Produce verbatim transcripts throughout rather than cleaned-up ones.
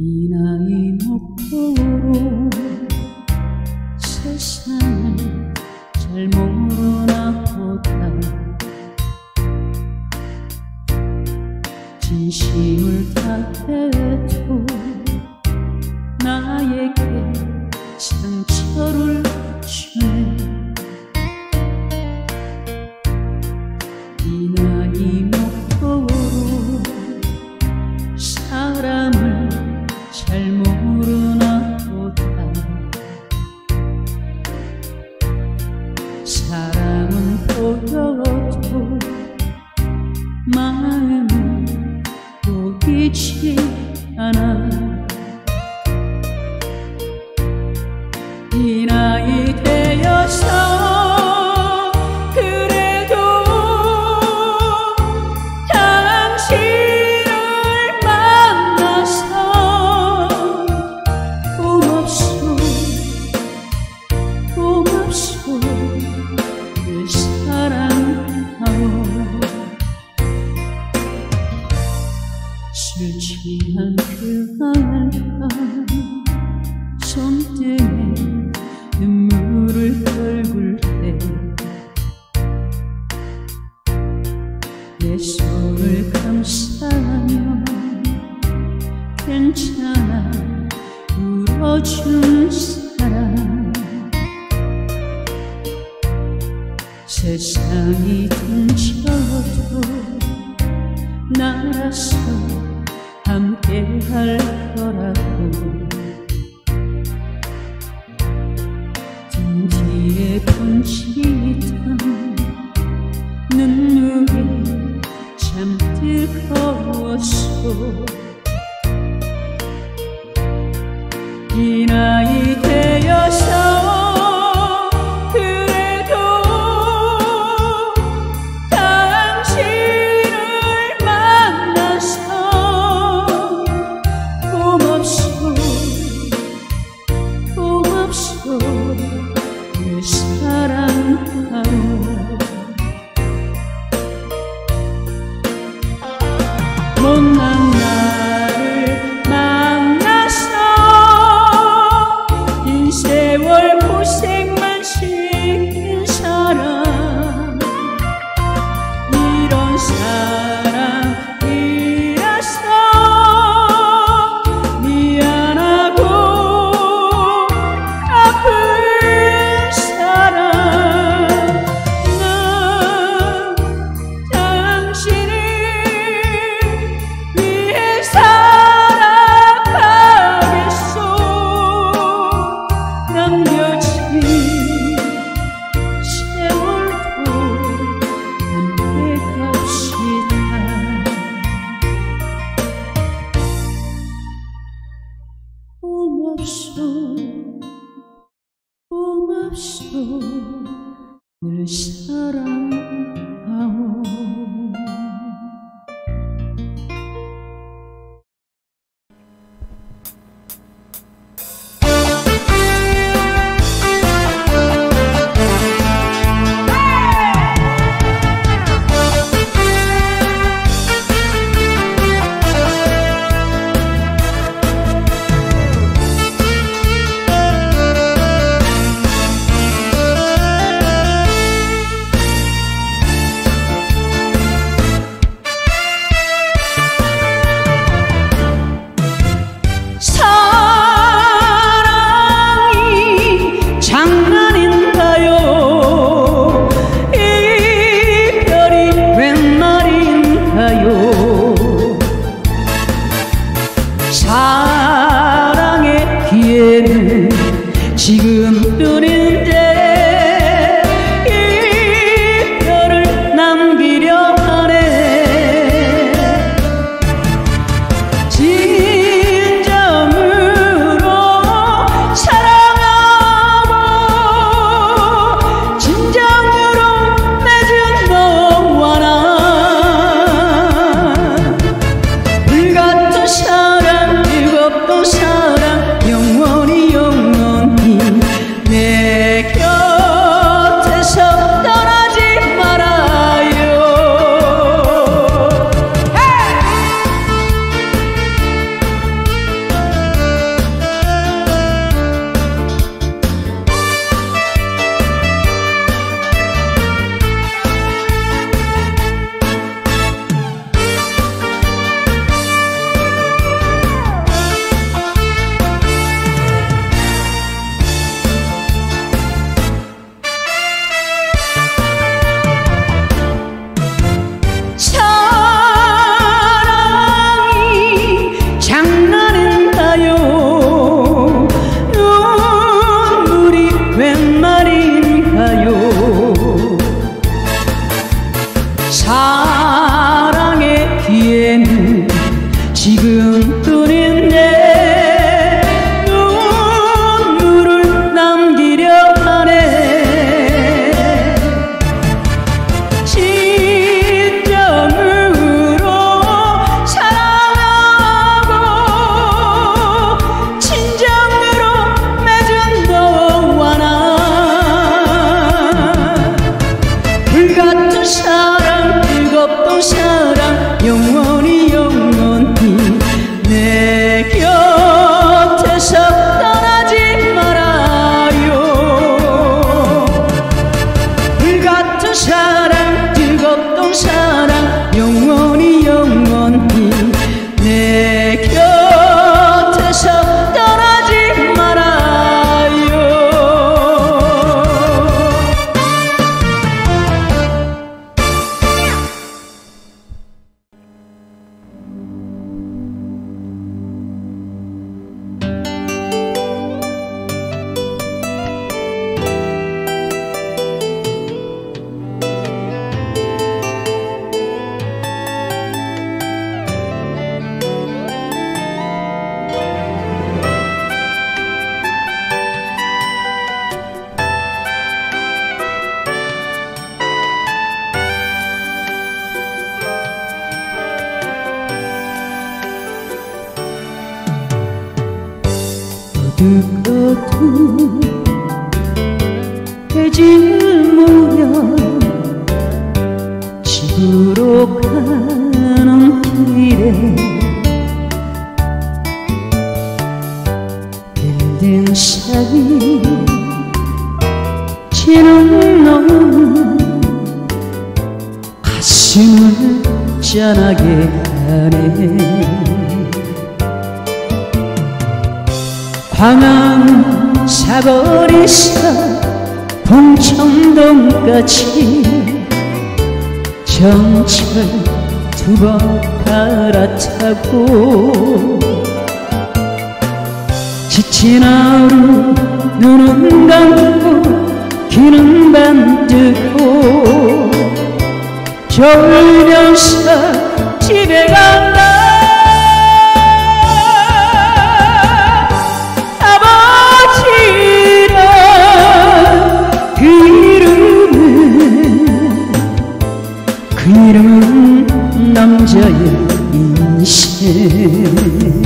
이 나이 먹고로 세상을 잘 모르나 보다. 진심을 다해도 나에게 상처를 주네. 이 나이 먹고로 사람을 잘 모르나 보다. 사랑은 보여도 마음은 보이지 않아. 이 나이 되어서 그래도 당신을 만나서 고맙소 고맙소 늘 사랑하오. 술 취한 그날밤 손등에 눈물을 떨굴 때 내 손을 감싸며 괜찮아 울어준 사람. 세상이 둥쳐도 나라서 함께 할 거라고. 등 뒤에 번지던 눈물이 참 뜨거웠소. 이 나이 되어서 그래도 당신을 만나서 고맙소 고맙소 늘 사랑하오. 못난 나를 만나서 긴 세월 고생만 시킨 사람. 이런 사랑이라서 미안하고 아픈 사람. 난 당신을 위해 살아가겠소. 남겨진 세월도 함께 갑시다. 고맙소 고맙소 늘 사랑하오. 사랑의 기회는 지금뿐인데 이별을 남기려 하네. 진정으로 사랑하고 진정으로 맺은 너와 나 불같은 사랑 뜨겁 어두워도 해질 모여 집으로 가는 길에 빌딩 사이 지는 너는 가슴을 짠하게 하네. 광안 사거리에서 봉천동까지 전철 두 번 갈아타고 지친 하루 눈은 감고 귀는 반뜨고 졸면서 집에 간다. 아버지라 그 이름은 그 이름은 남자의 인생.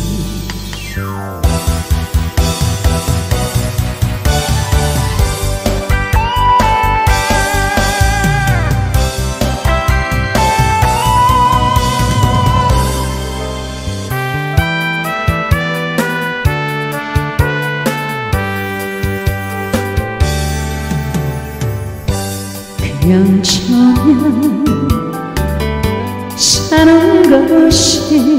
그냥 저냥 사는 것이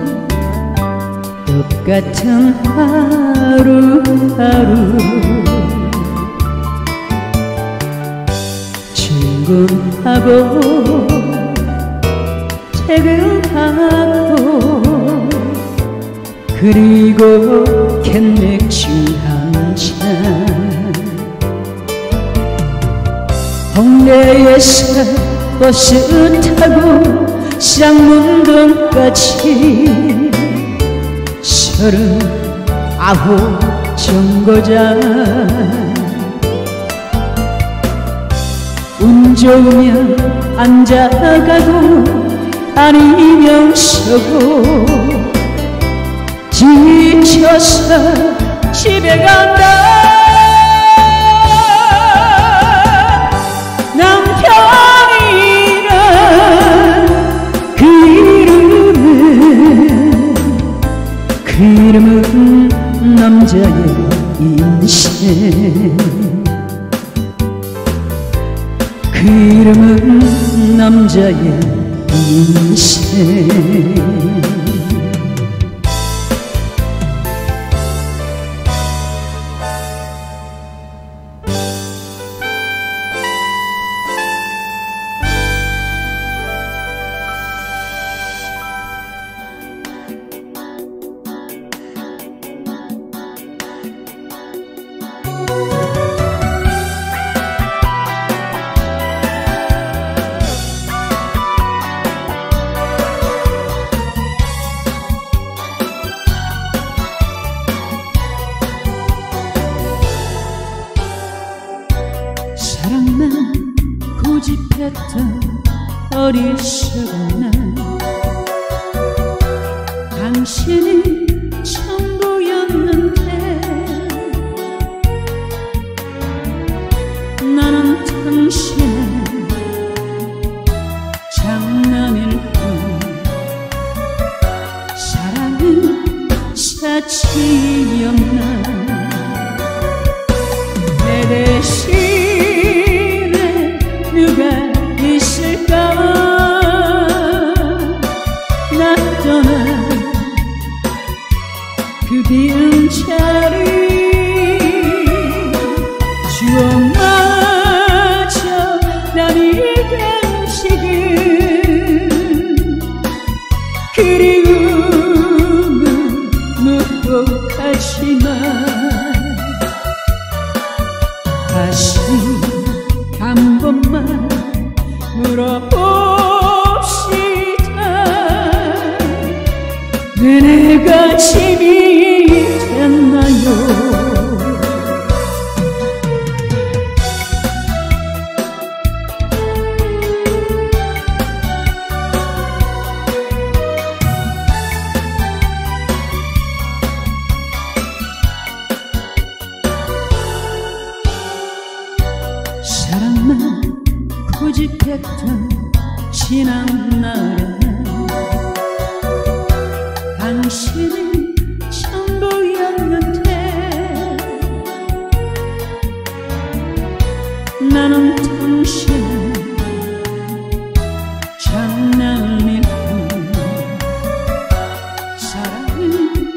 똑같은 하루하루 출근하고 퇴근하고 그리고 캔맥주 한잔 홍대에서 버스 타고 쌍문동까지 서른 아홉 정거장 운 좋으면 앉아가고 아니면 서고 지쳐서 집에 간다. 그 이름은 그 이름은 남자의 인생. 그 이름은 남자의 인생. 사랑만 고집했던 어리석은 날 당신이 전부였는데 나는 당신의 장난일 뿐 사랑은 사치였나. 내 대신에 누가 있을까. 나 떠난 그 빈자리 추억마저 남이 된 지금 그리움은 묵묵하지만 다시 한 번만 물어봅시다. 왜 내가 짐이 됐나요. 했던 지난 날에 당신이 전부였는데 나는 당신을 장난일 뿐 사랑은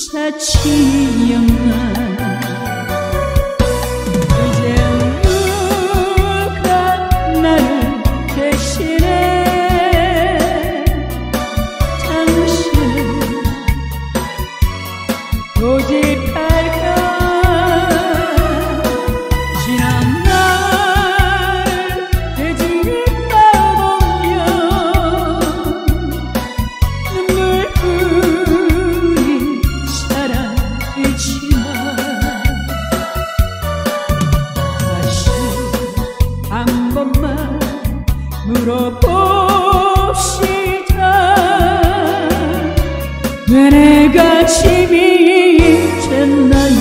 사치였나. 이제 누가 나를 대신해 당신을 고집할까. 지난 날 되짚다 보면 눈물뿐인 사랑이지만 다시 한 번만 물어봅시다. 왜 내가 짐이 됐나요?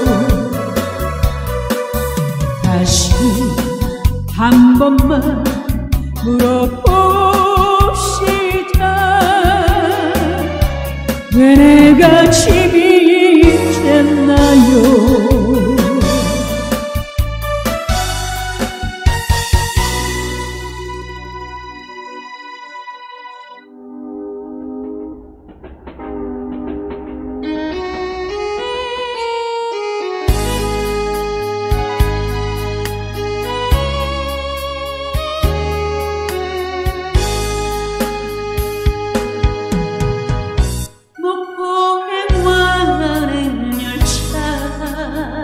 다시 한 번만 물어봅시다. 왜 내가 짐이 됐나요? 목포행 와는 열차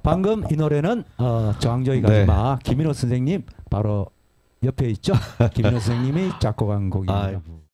방금 이 노래는 어, 저항조이 네. 가지마 김인호 선생님 바로 옆에 있죠. 김인호 선생님이 작곡한 곡입니다. 아이고.